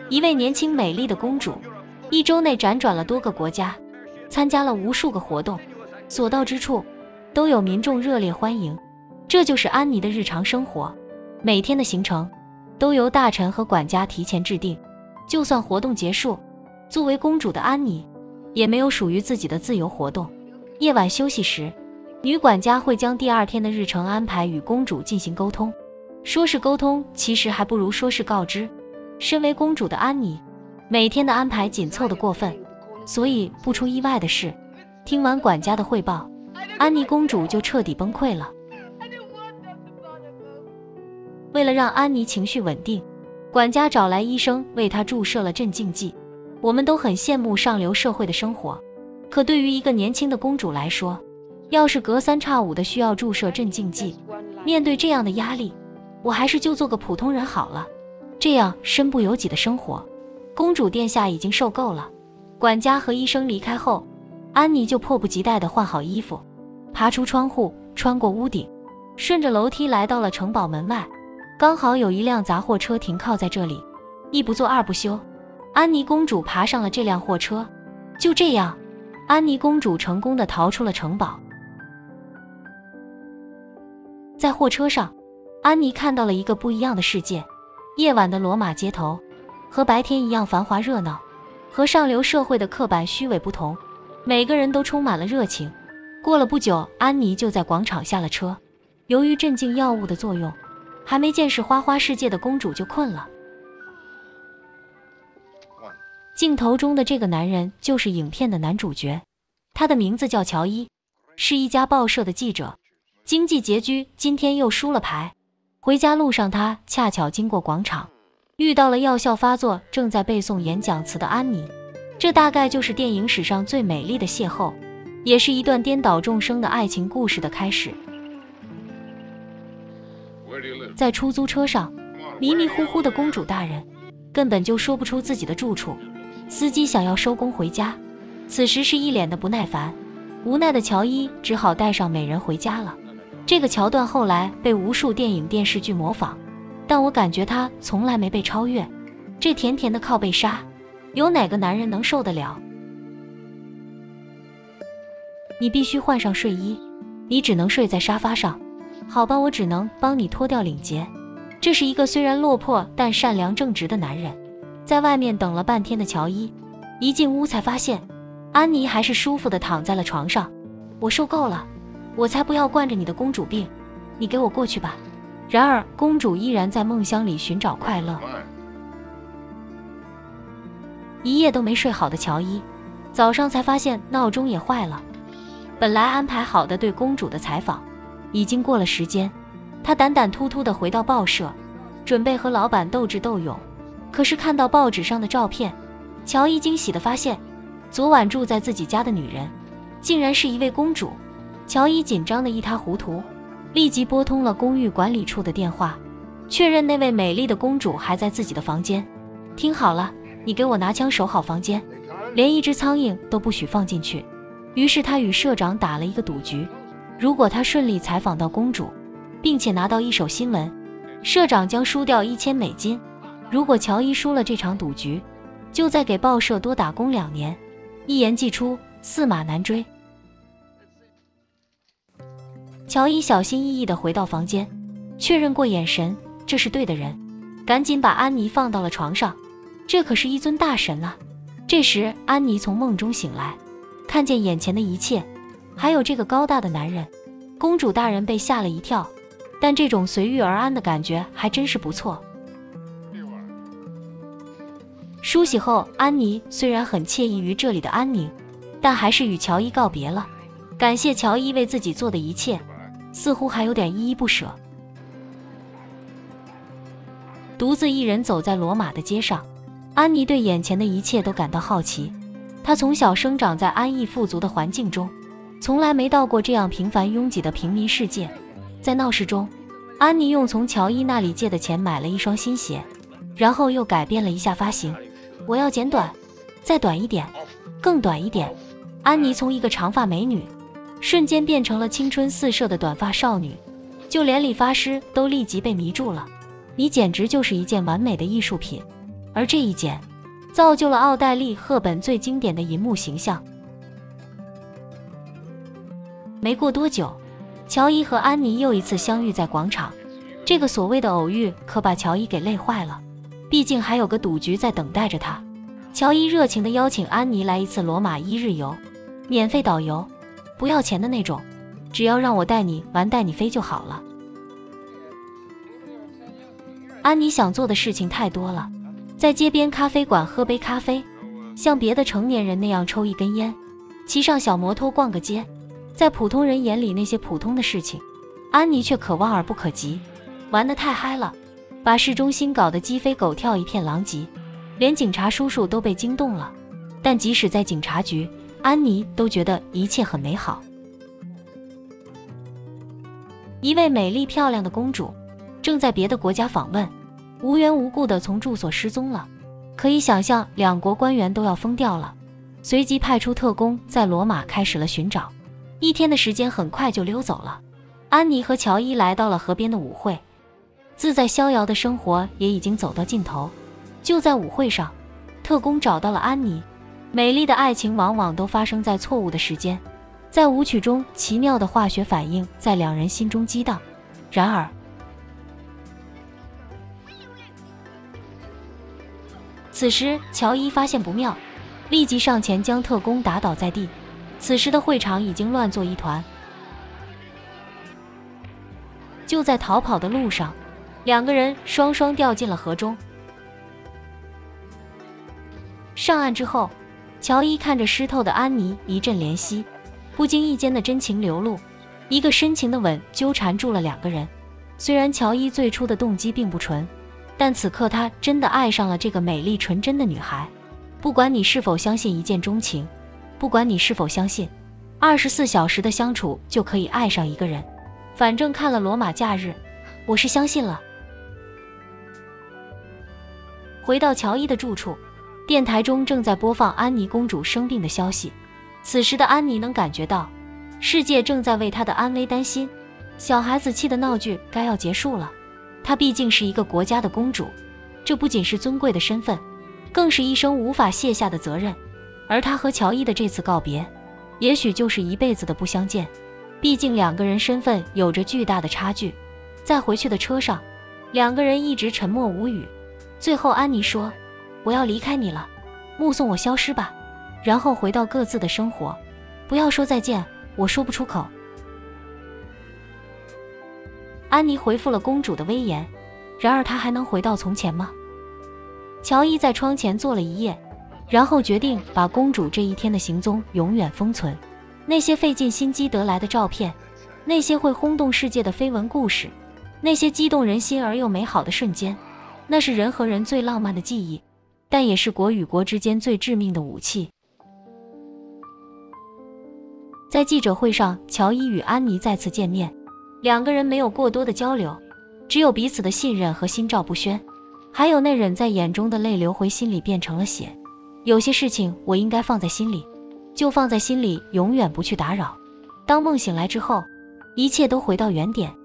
一位年轻美丽的公主，一周内辗转了多个国家，参加了无数个活动，所到之处都有民众热烈欢迎。这就是安妮的日常生活，每天的行程都由大臣和管家提前制定。就算活动结束，作为公主的安妮也没有属于自己的自由活动。夜晚休息时，女管家会将第二天的日程安排与公主进行沟通。说是沟通，其实还不如说是告知。身为公主的安妮，每天的安排紧凑得过分，所以不出意外的是，听完管家的汇报，安妮公主就彻底崩溃了。为了让安妮情绪稳定，管家找来医生为她注射了镇静剂。我们都很羡慕上流社会的生活，可对于一个年轻的公主来说，要是隔三差五的需要注射镇静剂，面对这样的压力，我还是就做个普通人好了。这样身不由己的生活，公主殿下已经受够了。管家和医生离开后，安妮就迫不及待地换好衣服，爬出窗户，穿过屋顶，顺着楼梯来到了城堡门外。刚好有一辆杂货车停靠在这里，一不做二不休，安妮公主爬上了这辆货车。就这样，安妮公主成功地逃出了城堡。在货车上，安妮看到了一个不一样的世界。夜晚的罗马街头和白天一样繁华热闹，和上流社会的刻板虚伪不同，每个人都充满了热情。过了不久，安妮就在广场下了车。由于镇静药物的作用，还没见识花花世界的公主就困了。镜头中的这个男人就是影片的男主角，他的名字叫乔伊，是一家报社的记者，经济拮据，今天又输了牌。回家路上，他恰巧经过广场，遇到了药效发作正在背诵演讲词的安妮。这大概就是电影史上最美丽的邂逅，也是一段颠倒众生的爱情故事的开始。在出租车上，迷迷糊糊的公主大人根本就说不出自己的住处。司机想要收工回家，此时是一脸的不耐烦。无奈的乔伊只好带上美人回家了。这个桥段后来被无数电影电视剧模仿，但我感觉它从来没被超越。这甜甜的靠背杀，有哪个男人能受得了？你必须换上睡衣，你只能睡在沙发上。好吧，我只能帮你脱掉领结。这是一个虽然落魄但善良正直的男人。在外面等了半天的乔伊，一进屋才发现安妮还是舒服地躺在了床上。我受够了，我才不要惯着你的公主病，你给我过去吧。然而公主依然在梦乡里寻找快乐。一夜都没睡好的乔伊，早上才发现闹钟也坏了。本来安排好的对公主的采访已经过了时间，他胆胆突突地回到报社，准备和老板斗智斗勇。可是看到报纸上的照片，乔伊惊喜地发现，昨晚住在自己家的女人竟然是一位公主。乔伊紧张得一塌糊涂，立即拨通了公寓管理处的电话，确认那位美丽的公主还在自己的房间。听好了，你给我拿枪守好房间，连一只苍蝇都不许放进去。于是他与社长打了一个赌局，如果他顺利采访到公主，并且拿到一手新闻，社长将输掉1000美金。如果乔伊输了这场赌局，就再给报社多打工2年。一言既出，驷马难追。乔伊小心翼翼地回到房间，确认过眼神，这是对的人，赶紧把安妮放到了床上。这可是一尊大神啊！这时安妮从梦中醒来，看见眼前的一切，还有这个高大的男人。公主大人被吓了一跳，但这种随遇而安的感觉还真是不错。梳洗后，安妮虽然很惬意于这里的安宁，但还是与乔伊告别了，感谢乔伊为自己做的一切，似乎还有点依依不舍。独自一人走在罗马的街上，安妮对眼前的一切都感到好奇。她从小生长在安逸富足的环境中，从来没到过这样平凡拥挤的平民世界。在闹市中，安妮用从乔伊那里借的钱买了一双新鞋，然后又改变了一下发型。我要剪短，再短一点，更短一点。安妮从一个长发美女瞬间变成了青春四射的短发少女，就连理发师都立即被迷住了。你简直就是一件完美的艺术品。 而这一剪造就了奥黛丽·赫本最经典的银幕形象。没过多久，乔伊和安妮又一次相遇在广场。这个所谓的偶遇可把乔伊给累坏了，毕竟还有个赌局在等待着他。乔伊热情地邀请安妮来一次罗马1日游，免费导游，不要钱的那种，只要让我带你玩带你飞就好了。安妮想做的事情太多了，在街边咖啡馆喝杯咖啡，像别的成年人那样抽一根烟，骑上小摩托逛个街，在普通人眼里那些普通的事情，安妮却可望而不可及，玩得太嗨了，把市中心搞得鸡飞狗跳一片狼藉，连警察叔叔都被惊动了。但即使在警察局，安妮都觉得一切很美好。一位美丽漂亮的公主正在别的国家访问，无缘无故地从住所失踪了，可以想象两国官员都要疯掉了，随即派出特工在罗马开始了寻找。一天的时间很快就溜走了，安妮和乔伊来到了河边的舞会，自在逍遥的生活也已经走到尽头。就在舞会上，特工找到了安妮。美丽的爱情往往都发生在错误的时间，在舞曲中奇妙的化学反应在两人心中激荡。然而此时乔伊发现不妙，立即上前将特工打倒在地。此时的会场已经乱作一团。就在逃跑的路上，两个人双双掉进了河中。上岸之后，乔伊看着湿透的安妮一阵怜惜，不经意间的真情流露，一个深情的吻纠缠住了两个人。虽然乔伊最初的动机并不纯，但此刻他真的爱上了这个美丽纯真的女孩。不管你是否相信一见钟情，不管你是否相信24小时的相处就可以爱上一个人，反正看了罗马假日，我是相信了。回到乔伊的住处，电台中正在播放安妮公主生病的消息。此时的安妮能感觉到世界正在为她的安危担心，小孩子气的闹剧该要结束了。她毕竟是一个国家的公主，这不仅是尊贵的身份，更是一生无法卸下的责任。而她和乔伊的这次告别，也许就是一辈子的不相见，毕竟两个人身份有着巨大的差距。在回去的车上，两个人一直沉默无语。最后安妮说，我要离开你了，目送我消失吧，然后回到各自的生活，不要说再见，我说不出口。安妮回复了公主的威严，然而她还能回到从前吗？乔伊在窗前坐了一夜，然后决定把公主这一天的行踪永远封存。那些费尽心机得来的照片，那些会轰动世界的绯闻故事，那些激动人心而又美好的瞬间，那是人和人最浪漫的记忆，但也是国与国之间最致命的武器。在记者会上，乔伊与安妮再次见面，两个人没有过多的交流，只有彼此的信任和心照不宣，还有那忍在眼中的泪流回心里变成了血。有些事情我应该放在心里，就放在心里，永远不去打扰。当梦醒来之后，一切都回到原点。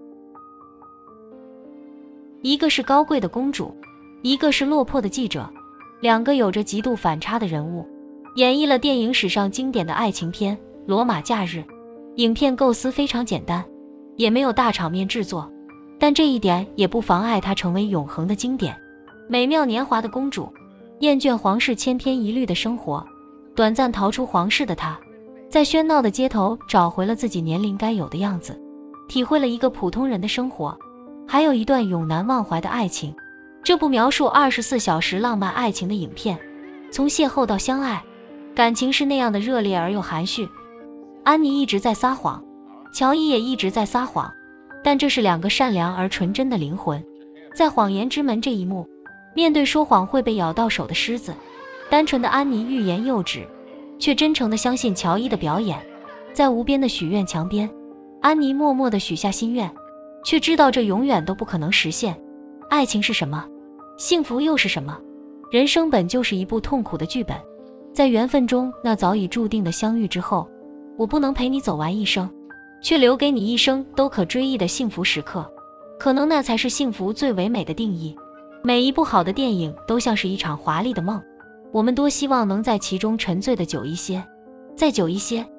一个是高贵的公主，一个是落魄的记者，两个有着极度反差的人物，演绎了电影史上经典的爱情片《罗马假日》。影片构思非常简单，也没有大场面制作，但这一点也不妨碍它成为永恒的经典。美妙年华的公主，厌倦皇室千篇一律的生活，短暂逃出皇室的她，在喧闹的街头找回了自己年龄该有的样子，体会了一个普通人的生活，还有一段永难忘怀的爱情。这部描述24小时浪漫爱情的影片，从邂逅到相爱，感情是那样的热烈而又含蓄。安妮一直在撒谎，乔伊也一直在撒谎，但这是两个善良而纯真的灵魂。在谎言之门这一幕，面对说谎会被咬到手的狮子，单纯的安妮欲言又止，却真诚地相信乔伊的表演。在无边的许愿墙边，安妮默默地许下心愿，却知道这永远都不可能实现。爱情是什么？幸福又是什么？人生本就是一部痛苦的剧本，在缘分中那早已注定的相遇之后，我不能陪你走完一生，却留给你一生都可追忆的幸福时刻。可能那才是幸福最唯美的定义。 每一部好的电影都像是一场华丽的梦，我们多希望能在其中沉醉的久一些，再久一些。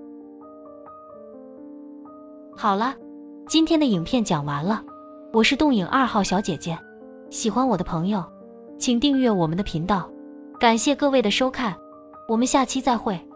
好了，今天的影片讲完了，我是动影2号小姐姐，喜欢我的朋友，请订阅我们的频道，感谢各位的收看，我们下期再会。